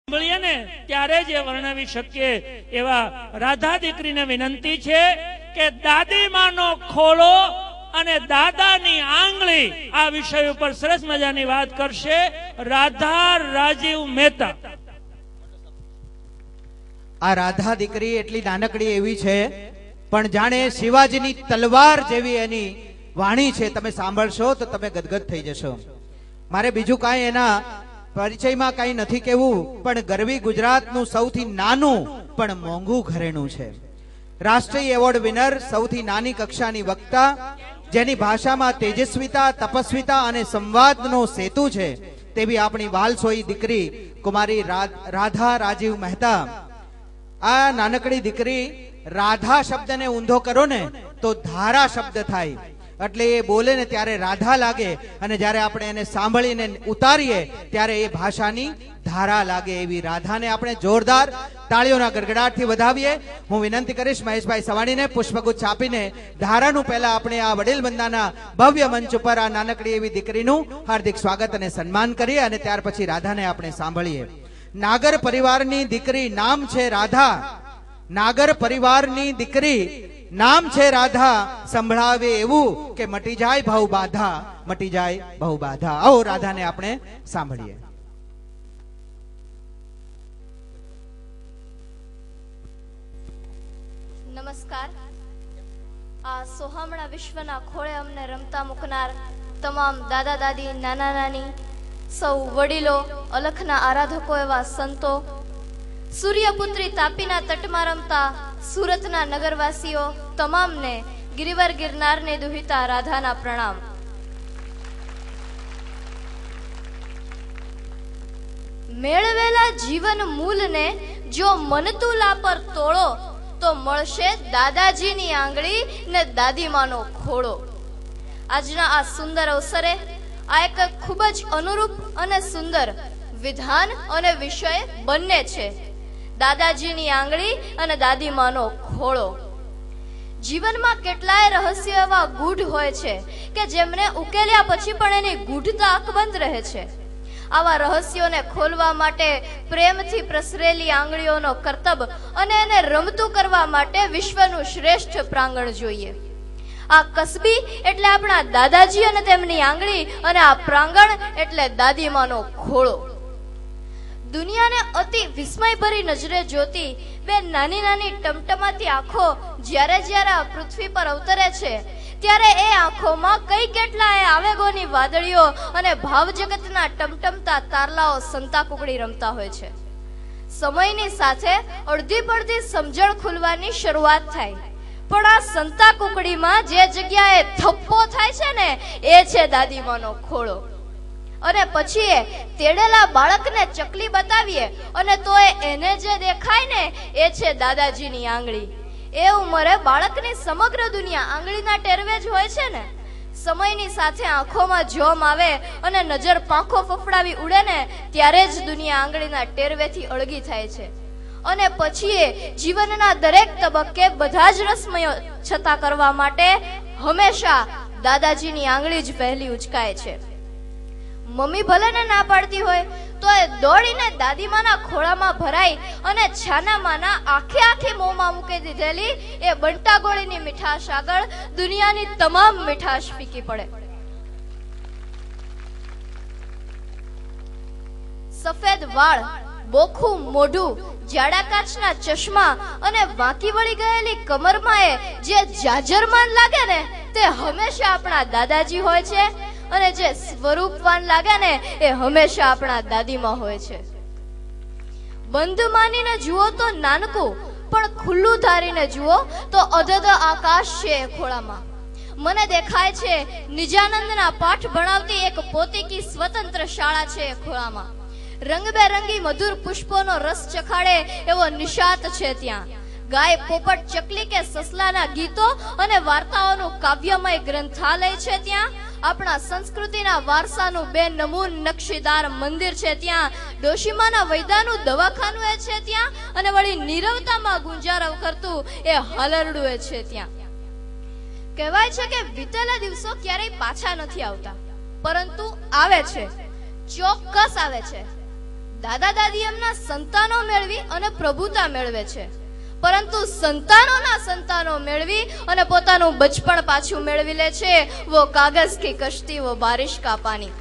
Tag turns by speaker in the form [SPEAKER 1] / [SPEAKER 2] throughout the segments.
[SPEAKER 1] ને ત્યારે જ વર્ણવી શકીએ એવા રાધા દીકરીને વિનંતી છે કે દાદી માનો ખોળો અને દાદાની આંગળી આ વિષય ઉપર સરસ મજાની વાત કરશે રાધા રાજીવ મહેતા.
[SPEAKER 2] આ રાધા દીકરી એટલી નાનકડી એવી છે પણ જાણે શિવાજીની તલવાર જેવી એની વાણી છે. તમે સાંભળશો તો તમે ગદગદ થઈ જશો. મારે બીજું કાંઈ એના પરિચયમાં કાંઈ નથી કહેવું, પણ ગરવી ગુજરાતનું સૌથી નાનું પણ મોંઘું ઘરેણું છે. રાષ્ટ્રીય એવોર્ડ વિનર, સૌથી નાની કક્ષાની વક્તા, જેની ભાષામાં તેજસ્વીતા, તપસ્વીતા અને સંવાદનો સેતુ છે તેવી આપણી વાલસોઈ દીકરી કુમારી રાધા રાજીવ મહેતા. આ નાનકડી દીકરી રાધા શબ્દને ઊંધો કરો ને તો ધારા શબ્દ થાય, એટલે એ બોલે ને ત્યારે રાધા લાગે અને જ્યારે આપણે એને સાંભળીને ઉતારીએ ત્યારે એ ભાષાની ધારા લાગે. એવી રાધાને આપણે જોરદાર તાળીઓના ગડગડાટથી વધાવીએ. હું વિનંતી કરીશ મહેશભાઈ સવાણીને પુષ્પગુચ્છ આપીને ધારાનું પહેલા આપણે આ વડીલ બંદાના ભવ્ય મંચ ઉપર આ નાનકડી એવી દીકરીનું હાર્દિક સ્વાગત અને સન્માન કરીએ અને ત્યાર પછી રાધાને આપણે સાંભળીએ. નાગર પરિવારની દીકરી, નામ છે રાધા. નાગર પરિવારની દીકરી, નામ છે રાધા. સંભળાવે એવું કે મટી જાય ભવ બાધા, મટી જાય ભવ બાધા. આવો રાધાને આપણે સાંભળીએ.
[SPEAKER 3] નમસ્કાર. આ સોહામણા વિશ્વના ખોળે અમને રમતા મૂકનાર તમામ દાદા દાદી, નાના નાની, સૌ વડીલો, અલખના આરાધકો એવા સંતો, સૂર્યપુત્રી તાપીના તટમાં રમતા સુરતના નગરવાસીઓ તમામને ગિરિવર ગિરનારને દુહિતા રાધાના પ્રણામ. મેળવેલા જીવન મૂલને જો મનતુલા પર તોળો તો મળશે દાદાજીની આંગળી ને દાદીમાનો ખોળો. આજના આ સુંદર અવસરે આ એક ખૂબ જ અનુરૂપ અને સુંદર વિધાન અને વિષય બંને છે. દાદાજીની આંગળી અને દાદીમાનો ખોળો. જીવનમાં કેટલાય રહસ્યો એવા ગૂઢ હોય છે કે જેમને ઉકેલ્યા પછી પણ એની ગૂઢતા અકબંધ રહે છે. આવા રહસ્યોને ખોલવા માટે પ્રેમથી પ્રસરેલી આંગળીઓનો કરતબ અને એને રમતું કરવા માટે વિશ્વનું શ્રેષ્ઠ પ્રાંગણ જોઈએ. આ કસબી એટલે આપણા દાદાજી અને તેમની આંગળી, અને આ પ્રાંગણ એટલે દાદીમાનો ખોળો. દુનિયાને અતિ વિસ્મયભરી નજરે જોતી બે નાની નાની ટમટમાતી આંખો જ્યારે જ્યારે આ પૃથ્વી પર અવતરે છે ત્યારે એ આંખોમાં કઈ કેટલાય આવેગોની વાદળીઓ અને ભાવજગતના ટમટમતા તારલાઓ સંતા કુકડી રમતા હોય છે. સમયની સાથે અડધી પડધી સમજણ ખુલવાની શરૂઆત થાય, પણ આ સંતા કુકડીમાં જે જગ્યાએ થપ્પો થાય છે ને એ છે દાદીમાનો ખોળો. અને પછી એ તેડેલા બાળકને ચકલી બતાવીએ અને તો એને જે દેખાય ને એ છે દાદાજીની આંગળી. એ ઉંમરે બાળકની સમગ્ર દુનિયા આંગળીના ટેરવે જ હોય છે ને. સમયની સાથે આંખોમાં જોમ આવે અને નજર પાંખો ફફડાવી ઉડે ને ત્યારે જ દુનિયા આંગળીના ટેરવેથી અળગી થાય છે. અને પછી એ જીવનના દરેક તબક્કે બધા જ રસમયો છતાં કરવા માટે હંમેશા દાદાજીની આંગળી જ પહેલી ઉચકાય છે. મમ્મી ભલે ને ના પાડતી હોય તો એ દોડીને દાદીમાના ખોળામાં ભરાઈ અને છાનામાના આખે આખી મોંમાં મૂકી દીધેલી એ બંટા ગોળીની મીઠાશ આગળ દુનિયાની તમામ મીઠાશ ફીકી પડે. સફેદ વાળ, બોખું મોઢું, જાડા કાચના ચશ્મા અને વાંકી વળી ગયેલી કમરમાં એ જે જાજરમાન લાગે ને તે હંમેશા આપણા દાદાજી હોય છે, અને જે સ્વરૂપવાન લાગે ને એ હંમેશા આપણા દાદીમાં હોય છે. બંધ માનીને જુઓ તો નાનકું, પણ ખુલ્લું ધારીને જુઓ તો અધધ આકાશ છે એ ખોળામાં. મને દેખાય છે નિજાનંદના પાઠ ભણાવતી એક પોતીકી સ્વતંત્ર શાળા છે એ ખોળામાં. રંગબેરંગી મધુર પુષ્પોનો રસ ચખાડે એવો નિશાત છે ત્યાં. ગાય, પોપટ, ચકલી કે સસલાના ગીતો અને વાર્તાઓનું કાવ્યમય ગ્રંથાલય છે ત્યાં. આપણા સંસ્કૃતિના વારસાનું બેનમૂન નકશીદાર મંદિર છે ત્યાં. ડોશીમાના વૈદાનું દવાખાનું એ છે ત્યાં, અને વળી નીરવતામાં ગુંજારવ કરતું એ હલરડું એ છે ત્યાં. કહેવાય છે કે વીતેલા દિવસો ક્યારેય પાછા નથી આવતા, પરંતુ આવે છે, ચોક્કસ આવે છે. દાદા દાદી એમના સંતાનો મેળવી અને પ્રભુતા મેળવે છે, પરંતુ સંતાનોના સંતાનો મેળવી અને પોતાનું બચપણ પાછું મેળવી લે છે. વો કાગઝ કી કશ્તી, વો બારિશ કા પાણી.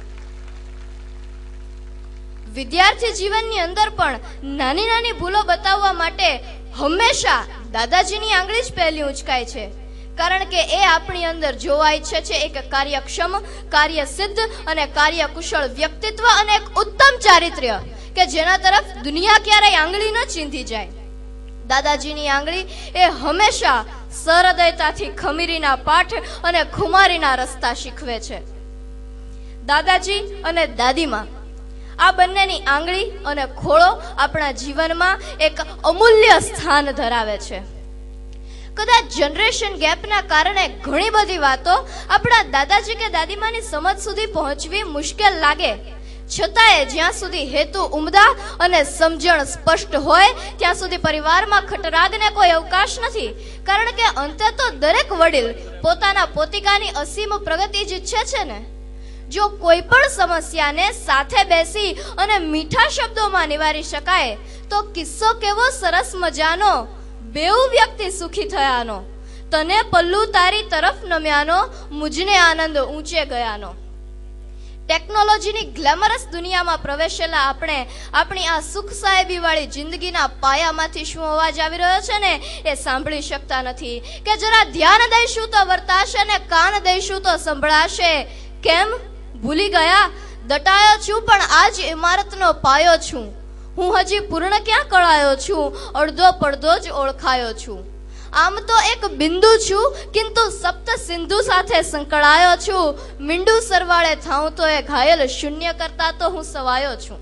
[SPEAKER 3] વિદ્યાર્થી જીવનની અંદર પણ નાની નાની ભૂલો બતાવવા માટે હંમેશા દાદાજીની આંગળી જ પહેલી ઉંચકાય છે, કારણ કે એ આપણી અંદર જોવા ઈચ્છે છે એક કાર્યક્ષમ, કાર્યસિદ્ધ અને કાર્યકુશળ વ્યક્તિત્વ અને એક ઉત્તમ ચારિત્ર્ય કે જેના તરફ દુનિયા ક્યારેય આંગળી ન ચીંધી જાય. દાદાજીની આંગળી એ હંમેશા સહૃદયતાથી ખમીરીના પાઠ અને ખુમારીના રસ્તા શીખવે છે. દાદાજી અને દાદીમાં આ બંનેની આંગળી અને ખોળો આપણા જીવનમાં એક અમૂલ્ય સ્થાન ધરાવે છે. કદાચ જનરેશન ગેપના કારણે ઘણી બધી વાતો આપણા દાદાજી કે દાદીમાની સમજ સુધી પહોંચવી મુશ્કેલ લાગે, છતાંય જ્યાં સુધી હેતુ ઉમદા અને સમજણ સ્પષ્ટ હોય ત્યાં સુધી પરિવારમાં ખટરાગને કોઈ અવકાશ નથી, કારણ કે અંતે તો દરેક વડીલ પોતાના પોતિકાની અસીમ પ્રગતિ જ ઈચ્છે છે ને. જો કોઈ પણ સમસ્યાને સાથે બેસી અને મીઠા શબ્દોમાં નિવારી શકાય તો કિસ્સો કેવો સરસ મજાનો, બેઉ વ્યક્તિ સુખી થયાનો, તને પલ્લુ તારી તરફ નમ્યાનો, મુજને આનંદ ઊંચે ગયાનો. ટેકનોલોજીની ગ્લેમરસ દુનિયામાં પ્રવેશેલા આપણે આપણી આ સુખ સાહેબી વાળી જિંદગીના પાયામાંથી શું અવાજ આવી રહ્યો છે ને એ સાંભળી શકતા નથી કે જરા ધ્યાન દઈશું તો વર્તાશે ને કાન દઈશું તો સંભળાશે. કેમ ભૂલી ગયા? દટાયો છું પણ આજ ઇમારતનો પાયો છું. હું હજી પૂર્ણ ક્યાં કળાયો છું, અડધો પડધો જ ઓળખાયો છું. આમ તો એક બિંદુ છું કિંતુ સપ્ત સિંધુ સાથે સંકળાયો છું. મીંડુ સરવાળે થાઉં તો એ ઘાયલ શૂન્ય કરતા તો હું સવાયો છું.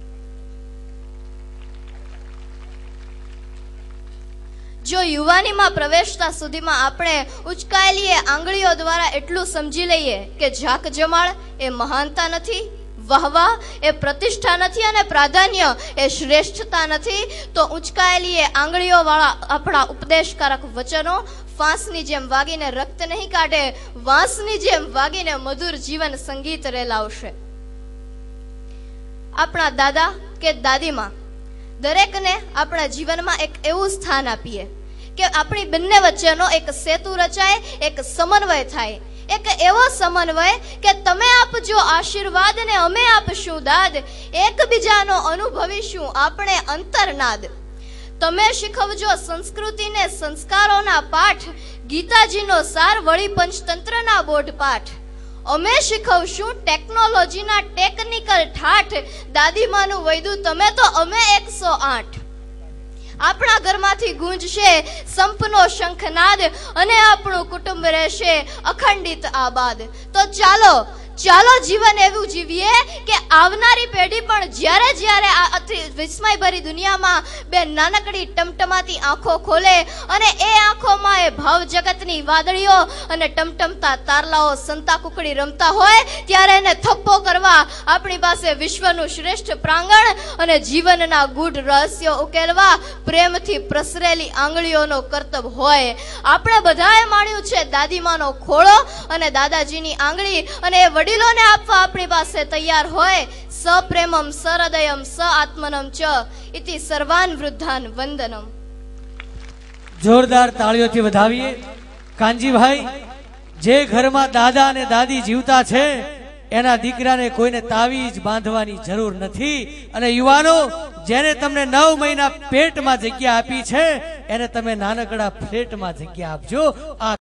[SPEAKER 3] જો યુવાનીમાં પ્રવેશતા સુધીમાં આપણે ઉચકાયેલી આંગળીઓ દ્વારા એટલું સમજી લઈએ કે જાક જમાળ એ મહાનતા નથી, વાહવા એ પ્રતિષ્ઠા નથી અને પ્રાધાન્ય એ શ્રેષ્ઠતા નથી, તો ઉંચકાયેલી આંગળીઓ વાળા આપણા ઉપદેશકારક વચનો ફાંસની જેમ વાગીને રક્ત નહીં કાઢે, વાંસની જેમ વાગીને મધુર જીવન સંગીત રેલાવશે. આપણા દાદા કે દાદીમાં દરેકને આપણા જીવનમાં એક એવું સ્થાન આપીએ કે આપણી બંને વચ્ચેનો એક સેતુ રચાય, એક સમન્વય થાય. એક એવો સમન્વય કે તમે આપજો આશીર્વાદ ને અમે આપશું દાદ, એકબીજાનો અનુભવીશું આપણે અંતરનાદ. તમે શીખવજો સંસ્કૃતિને સંસ્કારોના પાઠ, ગીતાજીનો સાર વળી પંચતંત્રના બોધ પાઠ. અમે શીખવશું ટેકનોલોજીના ટેકનિકલ ઠાઠ, દાદીમાનું વૈદું તમે તો અમે 108. આપણા ઘરમાંથી ગુંજશે સંપનો શંખનાદ અને આપણું કુટુંબ રહેશે અખંડિત આબાદ. તો ચાલો ચાલો જીવન એવું જીવીએ કે આવનારી પેઢી પણ જ્યારે જ્યારે આ અતિ વિસ્મયભરી દુનિયામાં બે નાનકડી ટમટમાતી આંખો ખોલે અને એ આંખોમાં એ ભાવ જગતની વાદળીઓ અને ટમટમતા તારલાઓ સંતા કુકડી રમતા હોય ત્યારે એને થપ્પો કરવા આપણી પાસે વિશ્વનું શ્રેષ્ઠ પ્રાંગણ અને જીવનના ગૂઢ રહસ્યો ઉકેલવા પ્રેમથી પ્રસરેલી આંગળીઓનો કરતબ હોય. આપણે બધાએ માણ્યું છે દાદીમાનો ખોળો અને દાદાજીની આંગળી, અને એ વડીલોને આપવા આપણી પાસે તૈયાર હોય. સપ્રેમમ સહૃદયમ સ આત્મનમ ચ ઇતિ સર્વાન વૃદ્ધાન વંદનમ.
[SPEAKER 4] જોરદાર તાળીઓથી વધાવીએ. કાનજીભાઈ, જે ઘરમાં દાદા અને દાદી જીવતા છે એના દીકરાને કોઈને તાવીજ બાંધવાની જરૂર નથી. અને યુવાનો, જેને તમને 9 મહિના પેટમાં જગ્યા આપી છે એને તમે નાનકડા ફ્લેટમાં જગ્યા આપજો. આ